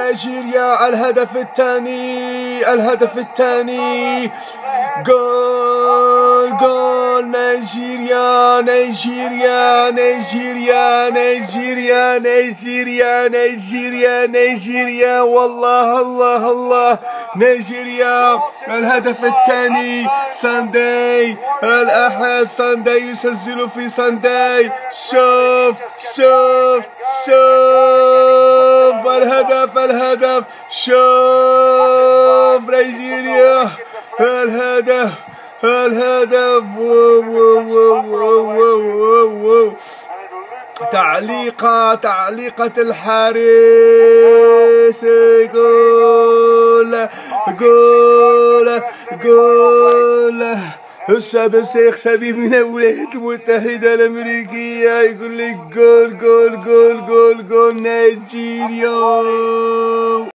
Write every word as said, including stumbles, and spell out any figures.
نيجيريا الهدف الثاني، الهدف الثاني، جول جول نيجيريا نيجيريا نيجيريا نيجيريا نيجيريا نيجيريا نيجيريا والله الله الله نيجيريا الهدف الثاني. سانداي الأحد، سانداي يسجل في سانداي. شوف شوف شوف الهدف الهدف، شوف نيجيريا الهدف الهدف. وو وو وو وو وو. تعليقة تعليقة الحارس. جول جول جول. الشعب الشيخ شبيب من الولايات المتحدة الأمريكية يقول لك جول جول جول جول جول نيجيريا.